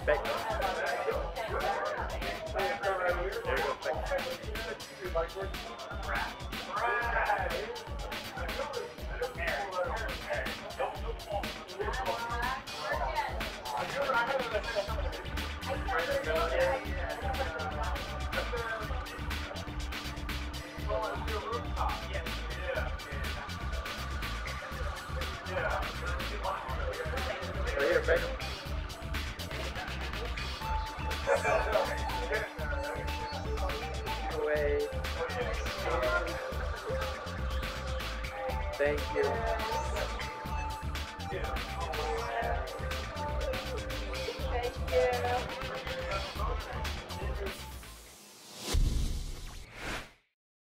Bec. There you go, Bec. Right here, Bec. Away. Thank you. Thank you.